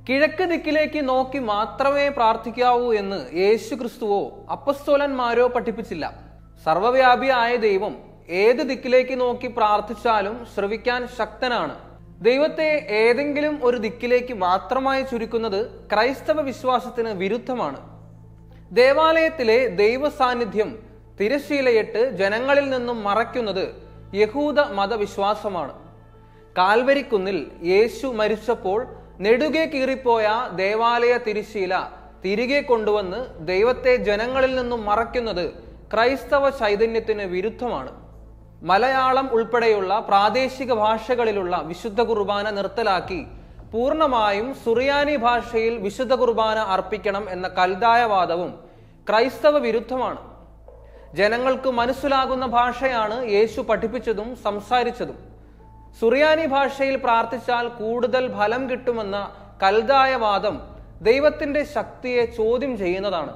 കിഴക്ക് ദിക്കിലേക്ക് നോക്കി മാത്രമേ പ്രാർത്ഥിക്കാവൂ എന്ന് യേശു ക്രിസ്തുവോ അപ്പസ്തോലന്മാരോ പഠിപ്പിച്ചില്ല. സർവ്വവ്യാപിയായ ദൈവം ഏത് ദിക്കിലേക്ക് നോക്കി പ്രാർത്ഥിച്ചാലും ശ്രവിക്കാൻ ശക്തനാണ്. ദൈവത്തെ ഏതെങ്കിലും ഒരു ദിക്കിലേക്ക് മാത്രമായി ചുരുക്കുന്നത് ക്രൈസ്തവ വിശ്വാസത്തിന് വിരുദ്ധമാണ്. ദേവാലയത്തിലെ ദൈവ സാന്നിധ്യം തിരശ്ശീലയിട്ട് ജനങ്ങളിൽ നിന്നും മറയ്ക്കുന്നത് യഹൂദ മതവിശ്വാസമാണ്. കാൽവരിക്കുന്നിൽ യേശു മരിച്ചപ്പോൾ നെടുകെ കീറിപ്പോയ ദേവാലയ തിരശ്ശീല തിരികെ കൊണ്ടുവന്ന് ദൈവത്തെ ജനങ്ങളിൽ നിന്നും മറയ്ക്കുന്നത് ക്രൈസ്തവ ചൈതന്യത്തിന് വിരുദ്ധമാണ്. മലയാളം ഉൾപ്പെടെയുള്ള പ്രാദേശിക ഭാഷകളിലുള്ള വിശുദ്ധ കുർബാന നിർത്തലാക്കി പൂർണ്ണമായും സുറിയാനി ഭാഷയിൽ വിശുദ്ധ കുർബാന അർപ്പിക്കണം എന്ന കൽദായവാദവും ക്രൈസ്തവ വിരുദ്ധമാണ്. ജനങ്ങൾക്ക് മനസ്സിലാകുന്ന ഭാഷയാണ് യേശു പഠിപ്പിച്ചതും സംസാരിച്ചതും. സുറിയാനി ഭാഷയിൽ പ്രാർത്ഥിച്ചാൽ കൂടുതൽ ഫലം കിട്ടുമെന്ന കൽദായവാദം ദൈവത്തിന്റെ ശക്തിയെ ചോദ്യം ചെയ്യുന്നതാണ്.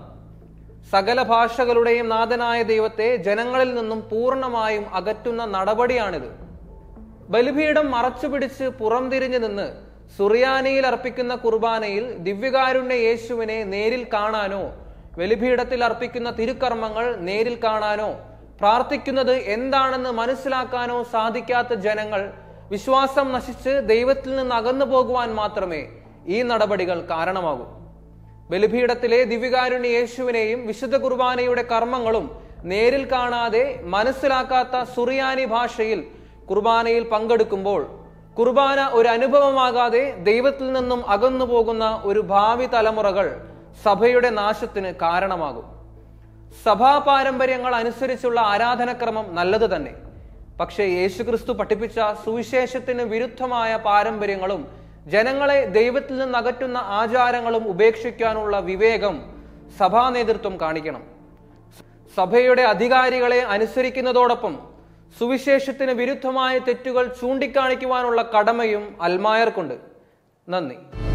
സകല ഭാഷകളുടെയും നാഥനായ ദൈവത്തെ ജനങ്ങളിൽ നിന്നും പൂർണ്ണമായും അകറ്റുന്ന നടപടിയാണിത്. ബലിപീഠം മറച്ചുപിടിച്ച് പുറംതിരിഞ്ഞു നിന്ന് സുറിയാനിയിൽ അർപ്പിക്കുന്ന കുർബാനയിൽ ദിവ്യകാരുണ്യ യേശുവിനെ നേരിൽ കാണാനോ ബലിപീഠത്തിൽ അർപ്പിക്കുന്ന തിരുക്കർമ്മങ്ങൾ നേരിൽ കാണാനോ പ്രാർത്ഥിക്കുന്നത് എന്താണെന്ന് മനസ്സിലാക്കാനോ സാധിക്കാത്ത ജനങ്ങൾ വിശ്വാസം നശിച്ച് ദൈവത്തിൽ നിന്ന് അകന്നു പോകുവാൻ മാത്രമേ ഈ നടപടികൾ കാരണമാകൂ. ബലിപീഠത്തിലെ ദിവ്യകാരുണ്യ യേശുവിനെയും വിശുദ്ധ കുർബാനയുടെ കർമ്മങ്ങളും നേരിൽ കാണാതെ മനസ്സിലാക്കാത്ത സുറിയാനി ഭാഷയിൽ കുർബാനയിൽ പങ്കെടുക്കുമ്പോൾ കുർബാന ഒരു അനുഭവമാകാതെ ദൈവത്തിൽ നിന്നും അകന്നു പോകുന്ന ഒരു ഭാവി തലമുറകൾ സഭയുടെ നാശത്തിന് കാരണമാകും. സഭാ പാരമ്പര്യങ്ങൾ അനുസരിച്ചുള്ള ആരാധനക്രമം നല്ലത് തന്നെ. പക്ഷേ യേശുക്രിസ്തു പഠിപ്പിച്ച സുവിശേഷത്തിന് വിരുദ്ധമായ പാരമ്പര്യങ്ങളും ജനങ്ങളെ ദൈവത്തിൽ നിന്ന് അകറ്റുന്ന ആചാരങ്ങളും ഉപേക്ഷിക്കാനുള്ള വിവേകം സഭാ നേതൃത്വം കാണിക്കണം. സഭയുടെ അധികാരികളെ അനുസരിക്കുന്നതോടൊപ്പം സുവിശേഷത്തിന് വിരുദ്ധമായ തെറ്റുകൾ ചൂണ്ടിക്കാണിക്കുവാനുള്ള കടമയും അൽമായർക്കുണ്ട്. നന്ദി.